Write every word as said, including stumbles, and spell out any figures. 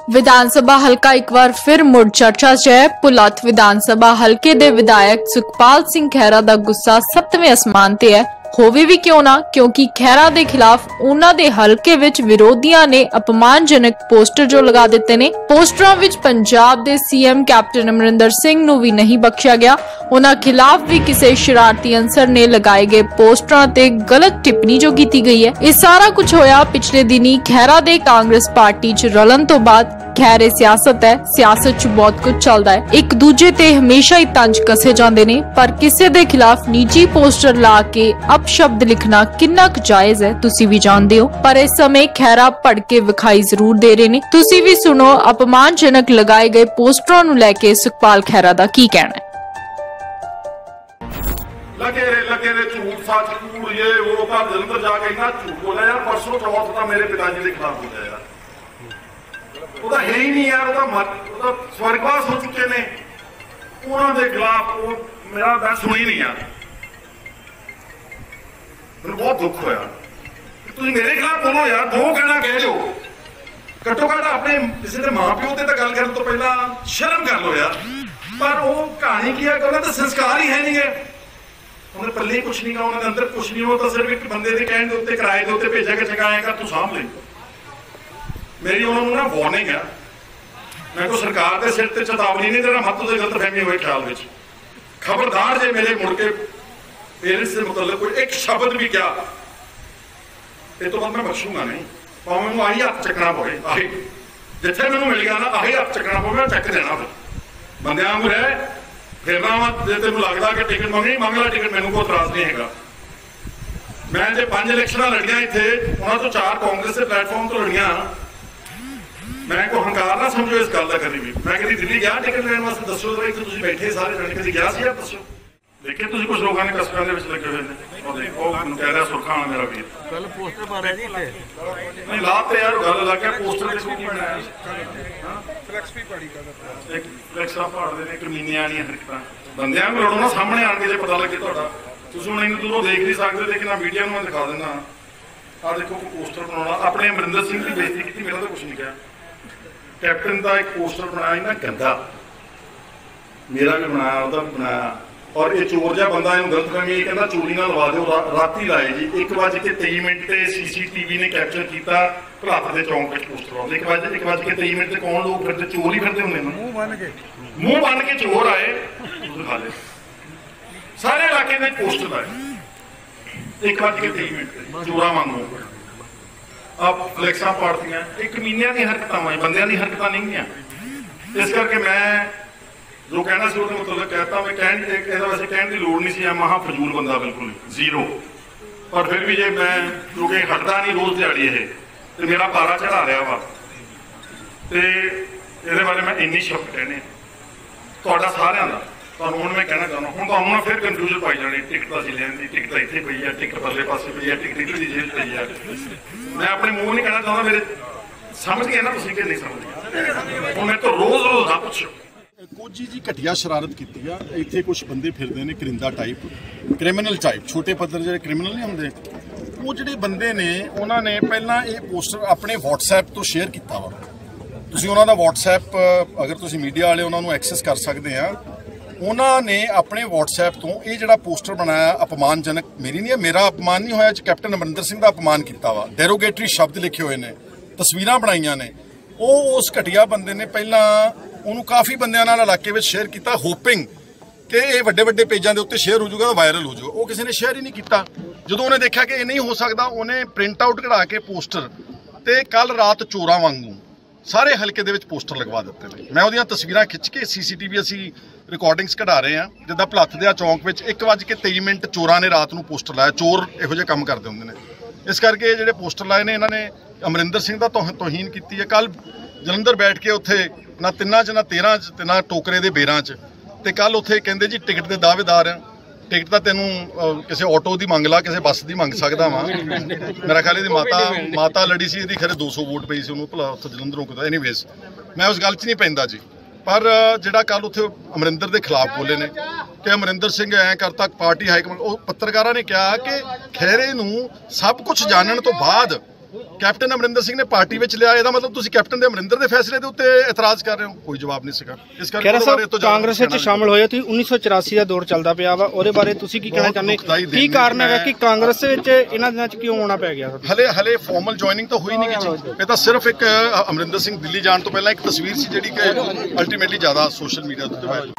विधान सभा हलका एक बार फिर मुड़ चर्चा च है। भुलत्थ विधान सभा हलके दे विधायक सुखपाल सिंह खैरा दा गुस्सा सत्तवें आसमान ते है। होवे भी क्यों ना, क्योंकि खैरा दे खिलाफ उन्हां दे हलके विच विरोधियां ने अपमानजनक पोस्टर जो लगा दिते ने। पोस्टरां विच पंजाब दे सीएम कैप्टन अमरिंदर सिंह नूं भी नहीं बख्शिया गया। उन्हां खिलाफ भी किसी शरारती अंसर ने लगाए गए पोस्टरां ते गलत टिप्पणी जो की गई है। यह सारा कुछ होया पिछले दिनी खैरा दे कांग्रेस पार्टी च रलन तो बाद। खैर ये सियासत है, सियासत च बहुत कुछ चलता है। एक दूजे ते हमेशा ही तंज कसे जाते ने, पर किसी दे खिलाफ निजी पोस्टर ला के अपशब्द लिखना किन्ना क जायज है तुसी भी जानते हो। पर इस समय खैरा भड़के विखाई जरूर दे रहे ने। तुसी भी सुनो अपमानजनक लगाए गए पोस्टरों नूं लेके सुखपाल खैरा दा की कहना है। लगे रे लगे रे झूठ सच कूड़ ये वो का जलंधर जाके इतना झूठ बोला यार। परसों चौथ का मेरे पिताजी के खिलाफ बोला यार। ਉਹਦਾ ਹੈ ਹੀ ਨਹੀਂ ਯਾਰ, ਉਹਦਾ ਉਹਦਾ ਸਵਰਗਵਾਸ ਹੋ ਚੁੱਕੇ ਨੇ। ਉਹਨਾਂ ਦੇ ਖਿਲਾਫ ਉਹ ਮੇਰਾ ਮੈਂ ਸੁਣੀ ਨਹੀਂ ਯਾਰ। ਮੈਨੂੰ ਬਹੁਤ ਦੁੱਖ ਹੋਇਆ। ਤੁਸੀਂ ਮੇਰੇ ਖਿਲਾਫ ਬੋਲੋ ਯਾਰ, ਦੋ ਕਹਿਣਾ ਕਹਿ ਦਿਓ। ਘੱਟੋ ਘੱਟ ਆਪਣੇ ਕਿਸੇ ਦੇ ਮਾਂ ਪਿਓ ਤੇ ਤਾਂ ਗੱਲ ਕਰਨ ਤੋਂ ਪਹਿਲਾਂ ਸ਼ਰਮ ਕਰ ਲਓ ਯਾਰ। ਪਰ ਉਹ ਕਹਾਣੀ ਕੀ ਹੈ ਕਿ ਉਹਨਾਂ ਦਾ ਸੰਸਕਾਰ ਹੀ ਹੈ ਨਹੀਂ ਹੈ। ਉਹਨਾਂ ਦੇ ਪੱਲੇ ਕੁਛ ਨਹੀਂ ਗਾ, ਉਹਨਾਂ ਦੇ ਅੰਦਰ ਕੁਛ ਨਹੀਂ। ਉਹ ਤਾਂ ਸਿਰਫ ਇੱਕ ਬੰਦੇ ਦੇ ਕਹਿਣ ਦੇ ਉੱਤੇ ਕਿਰਾਏ ਦੇ ਉੱਤੇ ਭੇਜਿਆ ਕਿ ਚੰਗਾਏਗਾ ਤੂੰ ਸਾਂਭ ਲੈ। मेरी उन्होंने ना वार्निंग है, मैं को सरकार के सिर से चेतावनी नहीं देना मत उसे गलतफहमी हुए ख्याल में। खबरदार जे मेरे मुड़ के पेरेंट्स से मतलब कोई एक शब्द भी क्या ये तो बाद मैं बख्शूंगा नहीं। भावें मैं आई हथ चकना पवे, आही जिथे मैनू मिल गया ना आही हथ चकना पवे, मैं चक देना। फिर बंदे वांगू रह फिरना वा। जे तेन लगता कि टिकट मंगनी मंग ला टिकट, मैनू कोई इतराज नहीं है। मैं जो पांच इलेक्शन लड़िया इतने उन्होंने तो चार कांग्रेस के प्लेटफॉर्म तो लड़िया। मैं को हंकार ना समझो इस गल का। कभी भी मैं कभी दिल्ली गया टिकट लेने वास्ते, दसो तुम बैठे सारे जने कभी गया सी? दसो देखिए तुम कुछ लोगों ने कस्बे लगे हुए हैं। कह रहा सुरखा मेरा वीर गल पोस्टर पा रहे नहीं लाते यार। गल लग गया पोस्टर फ्लैक्स पहाड़ दे कमीनियां वाली हरकत बंदियां को लड़ो ना सामने आन के जो पता लगे तुहाडा। तुसीं हुण इन्हूं दूरों देख नहीं सकते, लेकिन आ मीडिया में दिखा देना। आ देखो पोस्टर बनाना। अपने अमरिंदर सिंह की बेइज्जती की, मेरा तो कुछ नहीं कहा। कैप्टन का एक पोस्टर बनाया इन्ना गंदा, मेरा भी बनाया ਉਹਦਾ भी बनाया। और ये चोर जहा बंदा ਇਹਨੂੰ गलतफहमी कहना चोरी ना लवा दो। राती लाए जी एक बज के तेई मिनट से सीसीटीवी ने कैप्चर किया भुलत्थ के चौंक में पोस्टर। एक बज एक बज के तेई मिनट से कौन लोग फिरते चोर ही फिरते होंगे। मूँह बन के मूँह बन के चोर आए दिखा ले सारे इलाके में पोस्टर लाए। एक बज के तेई मिनट चोरा वांगू आप फ्लैक्सा पाड़तियां। एक कमीनियां दी हरकतां वा, बंदियां दी हरकतां नहीं हैं। इस करके मैं जो कहना सी उसका मतलब कहता। मैं कह वैसे कहने की लोड़ नहीं सी। महा फजूल बंदा बिल्कुल जीरो। पर फिर भी जे मैं क्योंकि हटदा नहीं रोज दिहाड़ी ये तो मेरा पारा चढ़ा रहा वा। तो ये बारे मैं इन्नी शब्द कहने तुहाडा सारिआं दा। ਤੁਹਾਨੂੰ ਹੁਣ ਮੈਂ ਕਹਿਣਾ ਚਾਹੁੰਦਾ ਹੁਣ ਤੁਹਾਨੂੰ ਨਾ ਫਿਰ ਕਨਫਿਊਜ਼ਨ ਪਾਈ ਜਾਣੀ। ਟਿਕਟ ਤਾਂ ਅਸੀਂ ਲੈਣ ਦੀ, ਟਿਕਟ ਤਾਂ ਇੱਥੇ ਪਈ ਹੈ, ਟਿਕਟ ਪਰਲੇ ਪਾਸੇ ਪਈ ਹੈ, ਟਿਕਟ ਇੱਧਰ ਦੀ ਜੇਲ੍ਹ ਪਈ ਹੈ। ਮੈਂ ਆਪਣੇ ਮੂੰਹ ਨਹੀਂ ਕਹਿਣਾ ਚਾਹੁੰਦਾ। ਮੇਰੇ ਸਮਝ ਗਏ ਨਾ ਤੁਸੀਂ ਕਿ ਨਹੀਂ ਸਮਝ? ਹੁਣ ਮੇਰੇ ਤੋਂ ਰੋਜ਼ ਰੋਜ਼ ਨਾ ਪੁੱਛੋ। ਕੋਜੀ ਜੀ ਘਟੀਆ ਸ਼ਰਾਰਤ ਕੀਤੀ ਆ। ਇੱਥੇ ਕੁਝ ਬੰਦੇ ਫਿਰਦੇ ਨੇ ਕਰਿੰਦਾ ਟਾਈਪ, ਕ੍ਰਿਮੀਨਲ ਟਾਈਪ, ਛੋਟੇ ਪੱਧਰ ਜਿਹੜੇ ਕ੍ਰਿਮੀਨਲ ਨਹੀਂ ਹੁੰਦੇ ਉਹ ਜਿਹੜੇ ਬੰਦੇ ਨੇ ਉਹਨਾਂ ਨੇ ਪਹਿਲਾਂ ਇਹ ਪੋਸਟਰ ਆਪਣੇ WhatsApp ਤੋਂ ਸ਼ੇਅਰ ਕੀਤਾ ਵਾ। ਤੁਸੀਂ ਉਹਨਾਂ ਦਾ WhatsApp ਅਗਰ ਤੁਸੀਂ ਮੀਡੀਆ ਵਾਲੇ ਉਹਨਾਂ ਨੂੰ ਐਕਸੈਸ ਕਰ ਸਕਦੇ ਆ। ਉਹਨਾਂ ਨੇ ਆਪਣੇ WhatsApp ਤੋਂ ਇਹ ਜਿਹੜਾ ਪੋਸਟਰ ਬਣਾਇਆ ਅਪਮਾਨਜਨਕ, ਮੇਰੀ ਨਹੀਂ ਮੇਰਾ ਅਪਮਾਨ ਨਹੀਂ ਹੋਇਆ, ਕੈਪਟਨ ਅਮਰਿੰਦਰ ਸਿੰਘ ਦਾ ਅਪਮਾਨ ਕੀਤਾ ਵਾ। ਡੈਰੋਗੇਟਰੀ ਸ਼ਬਦ ਲਿਖੇ ਹੋਏ ਨੇ, ਤਸਵੀਰਾਂ ਬਣਾਈਆਂ ਨੇ। ਉਹ ਉਸ ਘਟੀਆ ਬੰਦੇ ਨੇ ਪਹਿਲਾਂ ਉਹਨੂੰ ਕਾਫੀ ਬੰਦਿਆਂ ਨਾਲ ਇਲਾਕੇ ਵਿੱਚ ਸ਼ੇਅਰ ਕੀਤਾ, ਹੋਪਿੰਗ ਕਿ ਇਹ ਵੱਡੇ ਵੱਡੇ ਪੇਜਾਂ ਦੇ ਉੱਤੇ ਸ਼ੇਅਰ ਹੋ ਜਾਊਗਾ, ਵਾਇਰਲ ਹੋ ਜਾਊਗਾ। ਉਹ ਕਿਸੇ ਨੇ ਸ਼ੇਅਰ ਹੀ ਨਹੀਂ ਕੀਤਾ। ਜਦੋਂ ਉਹਨੇ ਦੇਖਿਆ ਕਿ ਇਹ ਨਹੀਂ ਹੋ ਸਕਦਾ, ਉਹਨੇ ਪ੍ਰਿੰਟ ਆਊਟ ਕਢਾ ਕੇ ਪੋਸਟਰ ਤੇ ਕੱਲ ਰਾਤ ਚੋਰਾਂ ਵਾਂਗੂ ਸਾਰੇ ਹਲਕੇ ਦੇ ਵਿੱਚ ਪੋਸਟਰ ਲਗਵਾ ਦਿੱਤੇ ਨੇ। ਮੈਂ ਉਹਦੀਆਂ ਤਸਵੀਰਾਂ ਖਿੱਚ ਕੇ ਸੀਸੀਟੀਵੀ ਅਸੀਂ ਰਿਕਾਰਡਿੰਗਸ ਕਢਾ ਰਹੇ ਹਾਂ। ਜਿੱਦਾਂ ਭੁਲੱਥ ਦੇ ਚੌਂਕ ਵਿੱਚ ਇੱਕ ਵੱਜ ਕੇ ਤੇਈ ਮਿੰਟ ਚੋਰਾਂ ਨੇ ਰਾਤ ਨੂੰ ਪੋਸਟਰ ਲਾਇਆ। ਚੋਰ ਇਹੋ ਜਿਹੇ ਕੰਮ ਕਰਦੇ ਹੁੰਦੇ ਨੇ। ਇਸ ਕਰਕੇ ਜਿਹੜੇ ਪੋਸਟਰ ਲਾਏ ਨੇ ਇਹਨਾਂ ਨੇ ਅਮਰਿੰਦਰ ਸਿੰਘ ਦਾ ਤੋਹੀਨ ਕੀਤੀ ਹੈ। ਕੱਲ ਜਲੰਧਰ ਬੈਠ ਕੇ ਉੱਥੇ ਨਾ ਤਿੰਨਾਂ 'ਚ ਨਾ ਤੇਰਾਂ 'ਚ ਤੇ ਨਾ ਟੋਕਰੇ ਦੇ ਬੇਰਾਂ 'ਚ ਤੇ ਕੱਲ ਉੱਥੇ ਕਹਿੰਦੇ ਜੀ ਟਿਕਟ ਦੇ ਦਾਅਵੇਦਾਰ ਆ। ਟਿਕਟ ਤਾਂ ਤੈਨੂੰ ਕਿਸੇ ਆਟੋ ਦੀ ਮੰਗ ਲਾ, ਕਿਸੇ ਬੱਸ ਦੀ ਮੰਗ ਸਕਦਾ ਵਾਂ। ਮੇਰਾ ਖਿਆਲ ਇਹਦੀ ਮਾਤਾ ਮਾਤਾ ਲੜੀ ਸੀ, ਇਹਦੀ ਖਰੇ ਦੋ ਸੌ ਵੋਟ ਪਈ ਸੀ ਉਹਨੂੰ ਭਲਾ ਉੱਥੇ ਜਲੰਧਰੋਂ ਕਿਤੇ। ਐਨੀਵੇਜ਼ ਮੈਂ ਉਸ ਗੱਲ 'ਚ ਨਹੀਂ ਪੈਂਦਾ ਜੀ। ਪਰ ਜਿਹੜਾ ਕੱਲ ਉੱਥੇ ਅਮਰਿੰਦਰ ਦੇ ਖਿਲਾਫ ਬੋਲੇ ਨੇ ਕਿ ਅਮਰਿੰਦਰ ਸਿੰਘ ਐਂ ਕਰਤਾ ਪਾਰਟੀ ਹਾਈਕਮਾਂਡ, ਉਹ ਪੱਤਰਕਾਰਾਂ ਨੇ ਕਿਹਾ ਕਿ ਖੈਰੇ ਨੂੰ ਸਭ ਕੁਝ ਜਾਣਨ ਤੋਂ ਬਾਅਦ ਕੈਪਟਨ ਅਮਰਿੰਦਰ ਸਿੰਘ ਨੇ ਪਾਰਟੀ ਵਿੱਚ ਲਿਆ, ਇਹਦਾ ਮਤਲਬ ਤੁਸੀਂ ਕੈਪਟਨ ਦੇ ਅਮਰਿੰਦਰ ਦੇ ਫੈਸਲੇ ਦੇ ਉੱਤੇ ਇਤਰਾਜ਼ ਕਰ ਰਹੇ ਹੋ? ਕੋਈ ਜਵਾਬ ਨਹੀਂ ਸੀਗਾ। ਇਸ ਕਰਕੇ ਖਹਿਰਾ ਸਾਹਿਬ ਕਾਂਗਰਸ ਵਿੱਚ ਸ਼ਾਮਲ ਹੋਏ ਤੁਸੀਂ ਉੱਨੀ ਸੌ ਚੁਰਾਸੀ ਦਾ ਦੌਰ ਚੱਲਦਾ ਪਿਆ ਵਾ, ਉਹਦੇ ਬਾਰੇ ਤੁਸੀਂ ਕੀ ਕਹਿਣਾ ਚਾਹੁੰਦੇ? ਕੀ ਕਾਰਨ ਹੈਗਾ ਕਿ ਕਾਂਗਰਸ ਵਿੱਚ ਇਹਨਾਂ ਦਿਨਾਂ 'ਚ ਕਿਉਂ ਆਉਣਾ ਪੈ ਗਿਆ? ਹਲੇ ਹਲੇ ਫਾਰਮਲ ਜੁਆਇਨਿੰਗ ਤਾਂ ਹੋਈ ਨਹੀਂ ਜੀ, ਇਹ ਤਾਂ ਸਿਰਫ ਇੱਕ ਅਮਰਿੰਦਰ ਸਿੰਘ ਦਿੱਲੀ ਜਾਣ ਤੋਂ ਪਹਿਲਾਂ ਇੱਕ ਤਸਵੀਰ ਸੀ ਜਿਹੜੀ ਕਿ ਅਲਟੀਮੇਟਲੀ ਜ਼ਿਆਦਾ ਸੋਸ਼ਲ ਮੀਡੀਆ ਤੇ ਵਾਇਰਲ